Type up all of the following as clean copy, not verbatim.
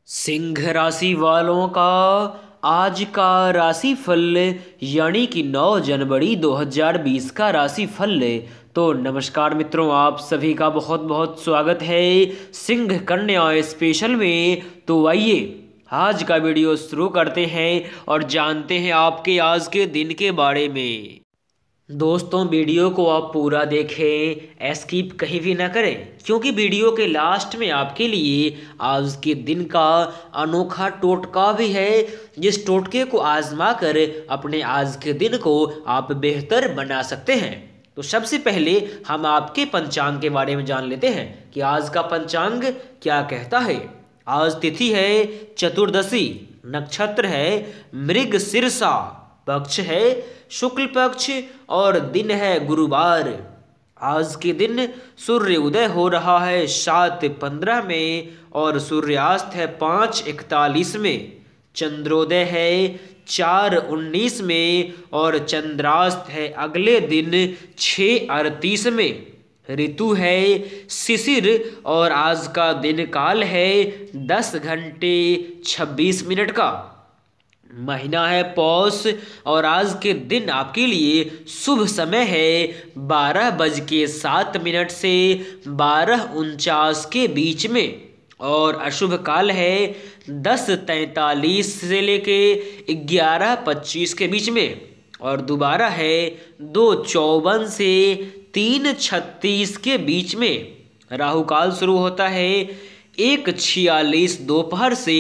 सिंह राशि वालों का आज का राशिफल यानी कि 9 जनवरी 2020 का राशिफल। तो नमस्कार मित्रों, आप सभी का बहुत बहुत स्वागत है सिंह कन्या स्पेशल में। तो आइए आज का वीडियो शुरू करते हैं और जानते हैं आपके आज के दिन के बारे में। दोस्तों, वीडियो को आप पूरा देखें, स्किप कहीं भी ना करें, क्योंकि वीडियो के लास्ट में आपके लिए आज के दिन का अनोखा टोटका भी है, जिस टोटके को आजमा कर अपने आज के दिन को आप बेहतर बना सकते हैं। तो सबसे पहले हम आपके पंचांग के बारे में जान लेते हैं कि आज का पंचांग क्या कहता है। आज तिथि है चतुर्दशी, नक्षत्र है मृगशीर्षा, पक्ष है शुक्ल पक्ष और दिन है गुरुवार। आज के दिन सूर्य उदय हो रहा है 7:15 में और सूर्यास्त है 5:41 में। चंद्रोदय है 4:19 में और चंद्रास्त है अगले दिन 6:38 में। ऋतु है शिशिर और आज का दिन काल है 10 घंटे 26 मिनट का। महीना है पौष और आज के दिन आपके लिए शुभ समय है 12:07 से 12:49 के बीच में और अशुभ काल है 10:43 से लेके 11:25 के बीच में और दोबारा है 2:54 से 3:36 के बीच में। राहु काल शुरू होता है 1:46 दोपहर से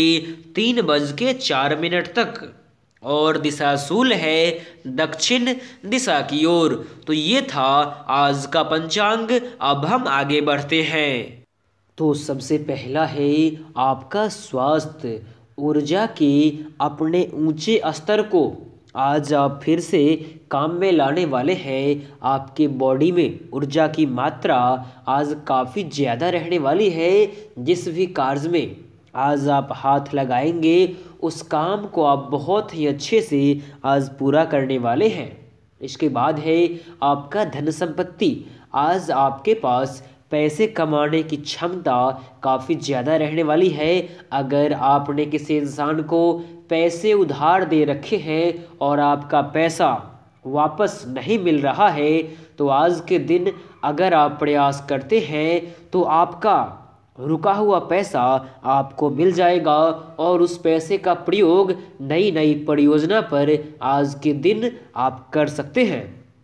3:04 तक और दिशा शूल है दक्षिण दिशा की ओर। तो ये था आज का पंचांग। अब हम आगे बढ़ते हैं। तो सबसे पहला है आपका स्वास्थ्य। ऊर्जा के अपने ऊंचे स्तर को आज आप फिर से काम में लाने वाले हैं। आपके बॉडी में ऊर्जा की मात्रा आज काफ़ी ज़्यादा रहने वाली है। जिस भी कार्य में आज आप हाथ लगाएंगे उस काम को आप बहुत ही अच्छे से आज पूरा करने वाले हैं। इसके बाद है आपका धन संपत्ति। आज आपके पास पैसे कमाने की क्षमता काफ़ी ज़्यादा रहने वाली है। अगर आपने किसी इंसान को पैसे उधार दे रखे हैं और आपका पैसा वापस नहीं मिल रहा है, तो आज के दिन अगर आप प्रयास करते हैं तो आपका रुका हुआ पैसा आपको मिल जाएगा और उस पैसे का प्रयोग नई नई परियोजना पर आज के दिन आप कर सकते हैं।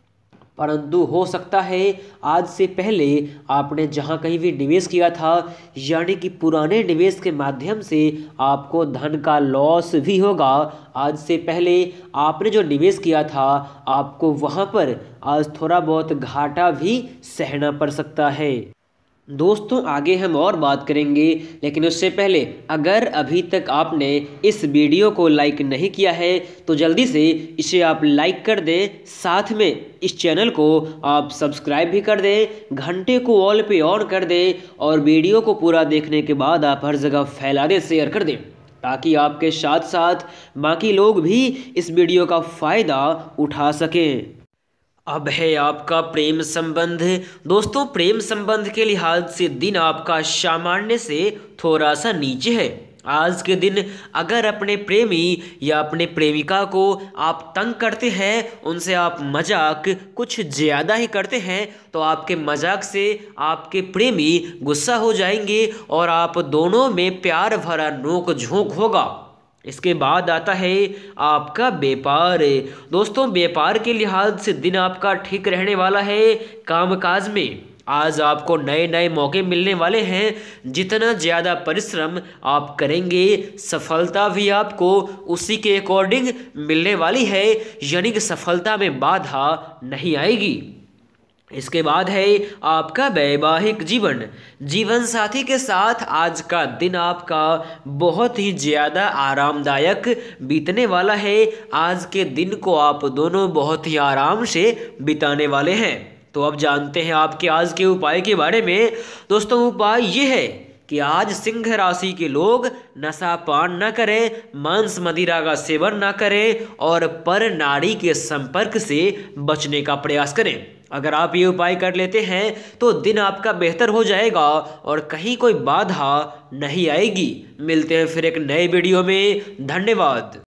परंतु हो सकता है आज से पहले आपने जहां कहीं भी निवेश किया था, यानी कि पुराने निवेश के माध्यम से आपको धन का लॉस भी होगा। आज से पहले आपने जो निवेश किया था आपको वहां पर आज थोड़ा बहुत घाटा भी सहना पड़ सकता है। दोस्तों, आगे हम और बात करेंगे, लेकिन उससे पहले अगर अभी तक आपने इस वीडियो को लाइक नहीं किया है तो जल्दी से इसे आप लाइक कर दें, साथ में इस चैनल को आप सब्सक्राइब भी कर दें, घंटे को ऑल पे ऑन कर दें और वीडियो को पूरा देखने के बाद आप हर जगह फैला दें, शेयर कर दें, ताकि आपके साथ साथ बाकी लोग भी इस वीडियो का फ़ायदा उठा सकें। अब है आपका प्रेम संबंध। दोस्तों, प्रेम संबंध के लिहाज से दिन आपका सामान्य से थोड़ा सा नीचे है। आज के दिन अगर अपने प्रेमी या अपने प्रेमिका को आप तंग करते हैं, उनसे आप मजाक कुछ ज़्यादा ही करते हैं, तो आपके मजाक से आपके प्रेमी गुस्सा हो जाएंगे और आप दोनों में प्यार भरा नोक झोंक होगा। इसके बाद आता है आपका व्यापार। दोस्तों, व्यापार के लिहाज से दिन आपका ठीक रहने वाला है। कामकाज में आज आपको नए नए मौके मिलने वाले हैं। जितना ज़्यादा परिश्रम आप करेंगे सफलता भी आपको उसी के अकॉर्डिंग मिलने वाली है, यानी कि सफलता में बाधा नहीं आएगी। इसके बाद है आपका वैवाहिक जीवन। जीवन साथी के साथ आज का दिन आपका बहुत ही ज़्यादा आरामदायक बीतने वाला है। आज के दिन को आप दोनों बहुत ही आराम से बिताने वाले हैं। तो अब जानते हैं आपके आज के उपाय के बारे में। दोस्तों, उपाय ये है कि आज सिंह राशि के लोग नशा पान न करें, मांस मदिरा का सेवन न करें और पर नारी के संपर्क से बचने का प्रयास करें। अगर आप ये उपाय कर लेते हैं तो दिन आपका बेहतर हो जाएगा और कहीं कोई बाधा नहीं आएगी। मिलते हैं फिर एक नए वीडियो में। धन्यवाद।